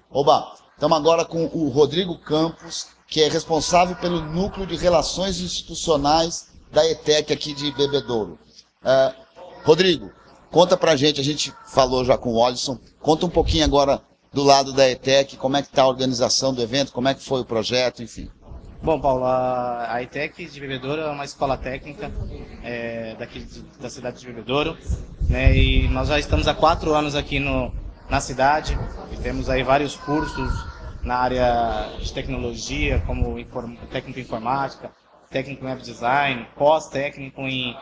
Oba, estamos agora com o Rodrigo Campos, que é responsável pelo Núcleo de Relações Institucionais da ETEC aqui de Bebedouro. Rodrigo, conta pra gente, a gente falou já com o Olisson, conta um pouquinho agora do lado da ETEC, como é que está a organização do evento, como é que foi o projeto, enfim. Bom, Paulo, a ETEC de Bebedouro é uma escola técnica daqui da cidade de Bebedouro, né, e nós já estamos há 4 anos aqui na cidade e temos aí vários cursos na área de tecnologia, como técnico em informática, técnico em web design, pós-técnico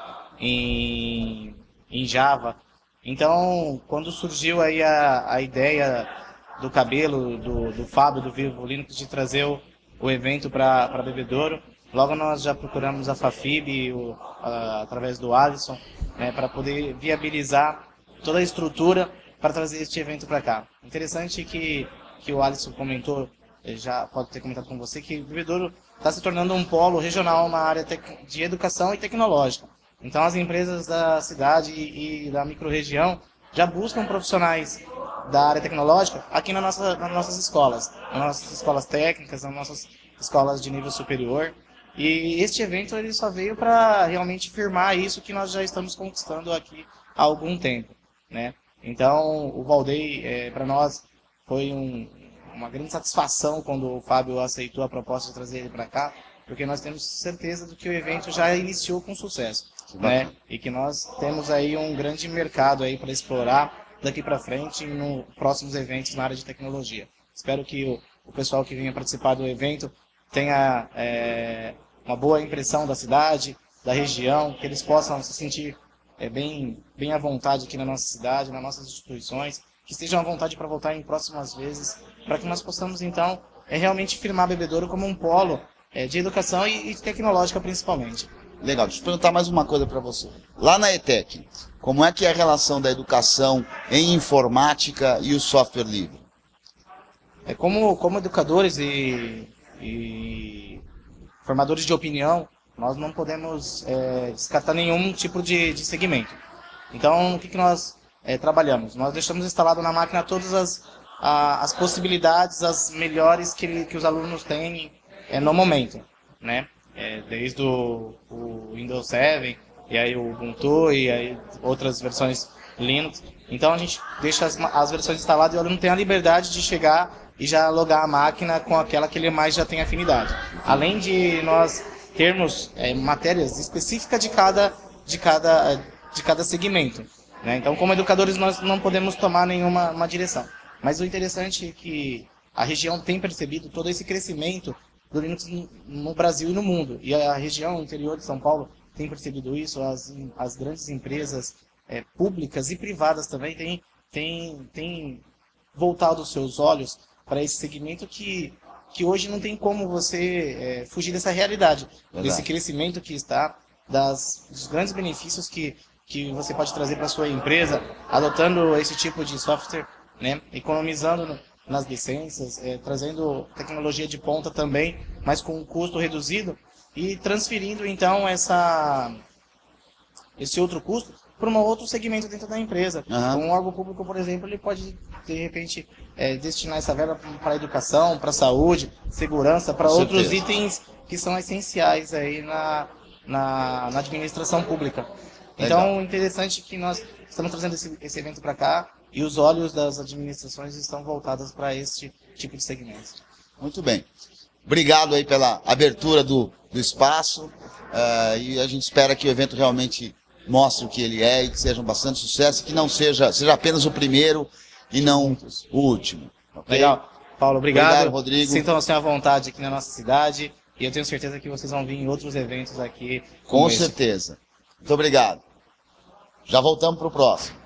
em Java. Então, quando surgiu aí a ideia do Cabelo, do Fábio, do Vivo Linux, de trazer o evento para Bebedouro, logo nós já procuramos a Fafib, através do Alisson, né, para poder viabilizar toda a estrutura para trazer este evento para cá. Interessante que o Alisson comentou, já pode ter comentado com você, que Bebedouro está se tornando um polo regional na área de educação e tecnológica. Então as empresas da cidade e da microrregião já buscam profissionais da área tecnológica aqui nas nossas escolas técnicas, nas nossas escolas de nível superior. E este evento ele só veio para realmente firmar isso que nós já estamos conquistando aqui há algum tempo, né? Então o Valdei, para nós, foi uma grande satisfação quando o Fábio aceitou a proposta de trazer ele para cá, porque nós temos certeza de que o evento já iniciou com sucesso, né? E que nós temos aí um grande mercado aí para explorar daqui para frente nos próximos eventos na área de tecnologia. Espero que o pessoal que venha participar do evento tenha uma boa impressão da cidade, da região, que eles possam se sentir bem à vontade aqui na nossa cidade, nas nossas instituições, que estejam à vontade para voltar em próximas vezes, para que nós possamos, então, realmente firmar Bebedouro como um polo de educação e tecnológica, principalmente. Legal, deixa eu perguntar mais uma coisa para você. Lá na ETEC, como é que é a relação da educação em informática e o software livre? Como educadores e formadores de opinião, nós não podemos descartar nenhum tipo de segmento. Então, o que nós trabalhamos? Nós deixamos instalado na máquina todas as possibilidades, as melhores que os alunos têm no momento, né? Desde o Windows 7, e aí o Ubuntu, e aí outras versões Linux. Então a gente deixa as versões instaladas e o aluno tem a liberdade de chegar e já logar a máquina com aquela que ele mais já tem afinidade. Além de nós termos matérias específicas de cada segmento, né? Então, como educadores, nós não podemos tomar nenhuma direção. Mas o interessante é que a região tem percebido todo esse crescimento do Linux no Brasil e no mundo. E a região interior de São Paulo tem percebido isso, as grandes empresas públicas e privadas também têm voltado os seus olhos para esse segmento que hoje não tem como você fugir dessa realidade, desse crescimento que está, dos grandes benefícios que você pode trazer para a sua empresa, adotando esse tipo de software, né, economizando nas licenças, trazendo tecnologia de ponta também, mas com um custo reduzido, e transferindo então esse outro custo para um outro segmento dentro da empresa. Um órgão público, por exemplo, ele pode de repente destinar essa verba para a educação, para a saúde, segurança, para outros itens que são essenciais aí na administração pública. Então, interessante que nós estamos trazendo esse evento para cá, e os olhos das administrações estão voltados para esse tipo de segmento. Muito bem. Obrigado aí pela abertura do espaço, e a gente espera que o evento realmente mostre o que ele é e que seja um bastante sucesso, e que não seja apenas o primeiro e não o último. Okay? Legal. Paulo, obrigado. Rodrigo. Sintam-se à vontade aqui na nossa cidade, e eu tenho certeza que vocês vão vir em outros eventos aqui. Com certeza. Muito obrigado. Já voltamos para o próximo.